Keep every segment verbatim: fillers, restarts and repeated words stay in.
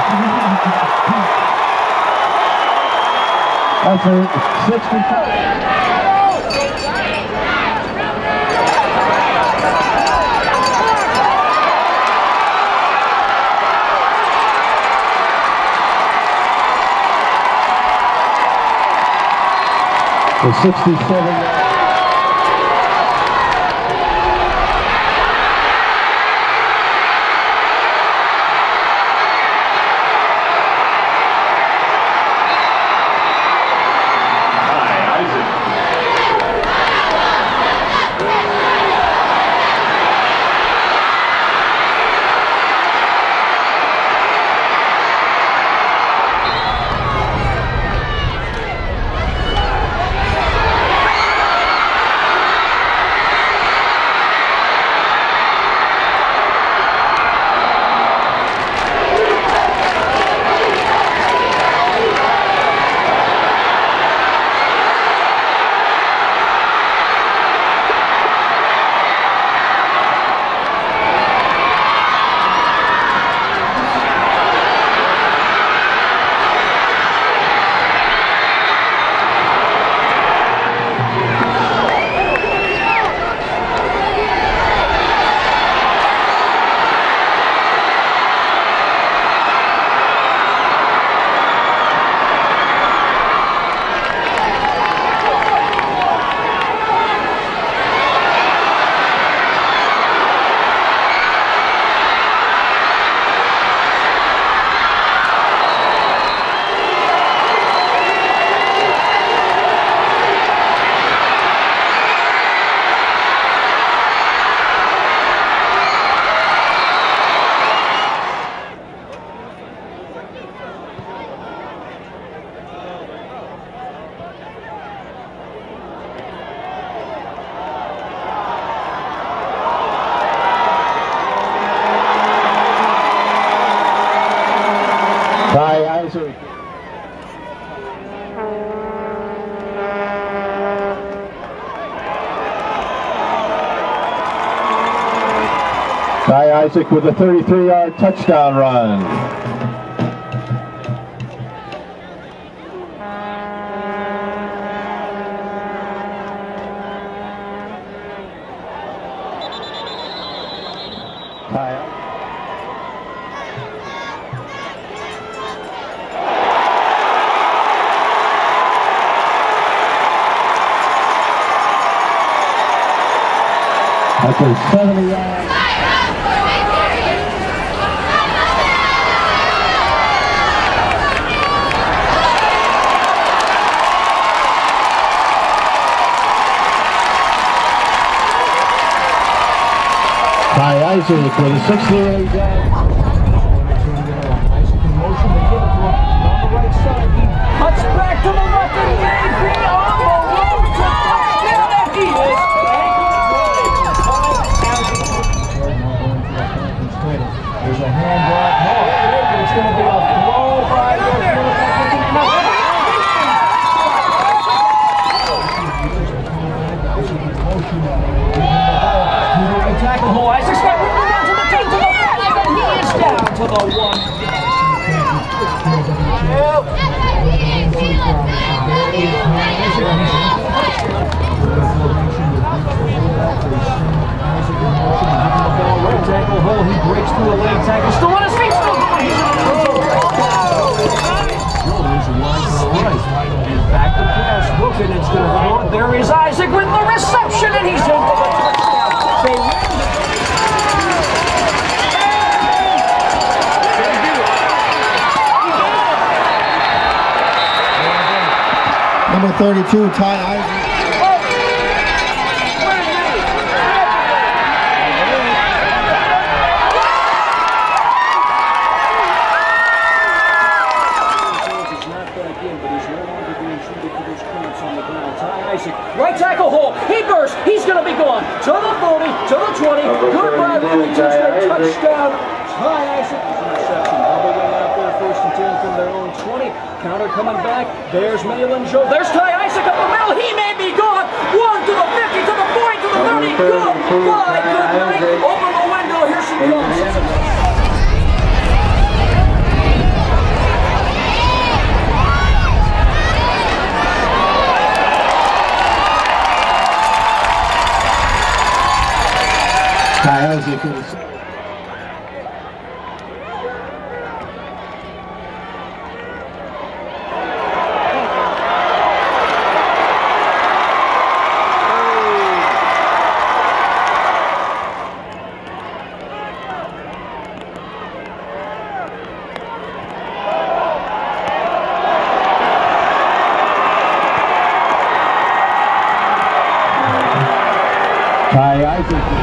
That's a sixty-five. The sixty-seven. Ty Isaac with a thirty-three yard touchdown run. Ty That's a seventy yard. Ty Isaac with a sixty-eight yard. Isaac in motion, they give it to him on the right side. He cuts back to the left and maybe on the road to touchdown, and he is There's a hand block. No, it's going to be a throw by the tackle hole. Isaac's got room down to the ten to the five, and he is down to the one. Right tackle hole. He breaks through a leg tackle. Still on his feet. Still going. He's on the right. And back to pass. Looking. It's going to go. There is Isaac with the reception, and he's in for the touchdown. They win. Number thirty-two, Ty Isaac. Right tackle hole. He bursts. He's going to be gone. To the forty, to the twenty. Goodbye, Livingston. Touchdown. Ty Isaac. Interception. Double way out there. First and ten from their own twenty. Counter coming back. There's Malin Joe. There's Ty Isaac up the middle. He may be gone. One to the fifty, to the forty, to the thirty. Goodbye. Good night. Open the window. Here she comes. Isaac with a Ty Isaac.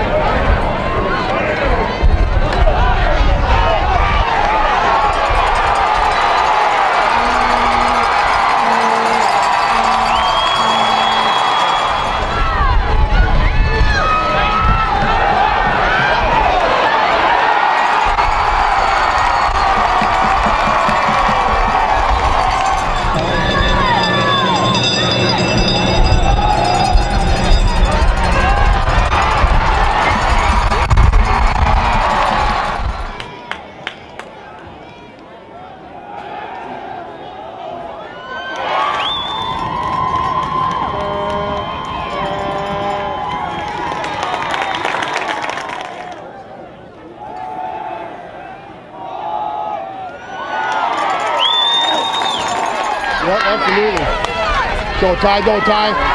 Yep, absolutely. Go, Ty, go, Ty.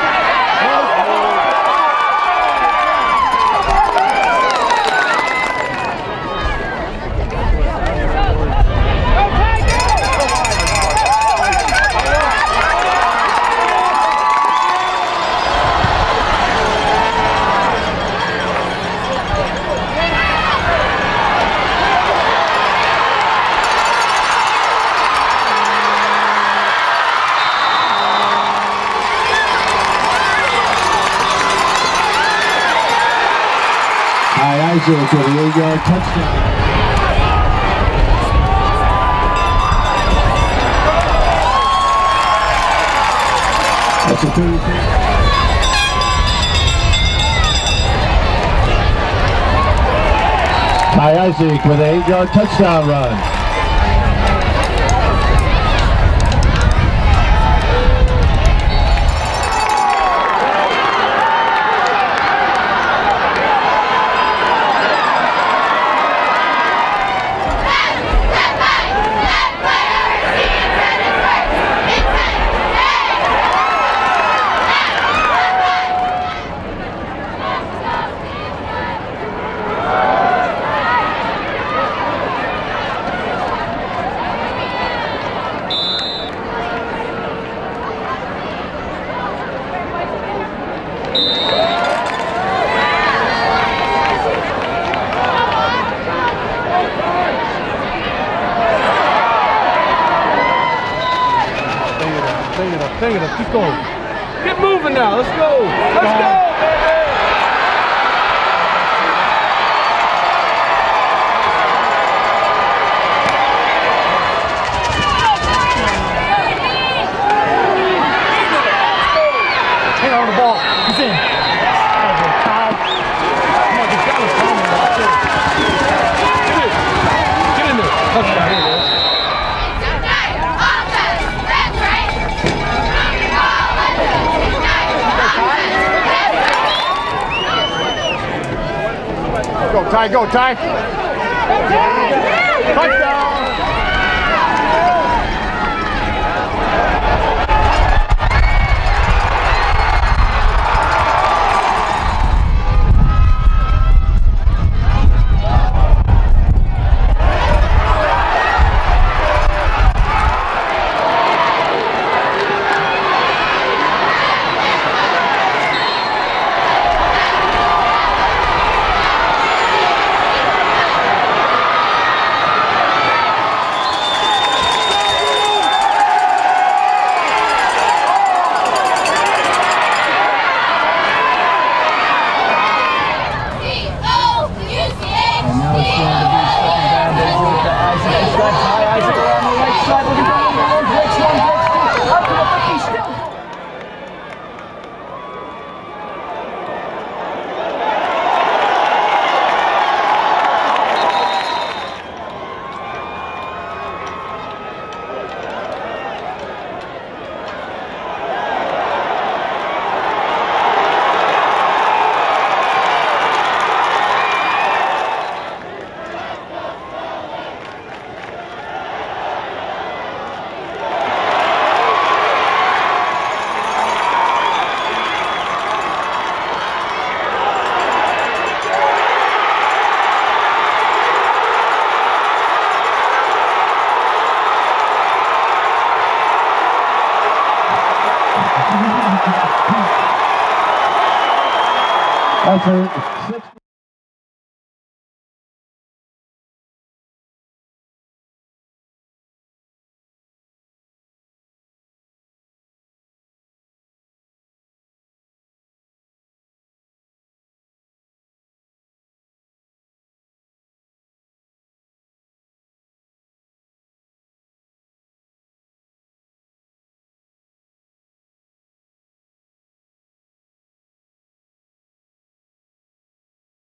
Ty Isaac with the eight-yard touchdown. That's a thirty-three. Ty Isaac with an eight-yard touchdown run. Bang it up, bang it up, keep going. Get moving now, let's go. Let's go, baby. Hang on the ball, he's in. Come on, get down the corner. Get in there. Touchdown, here it is. Go, Ty, go, Ty. Touchdown. Hazard.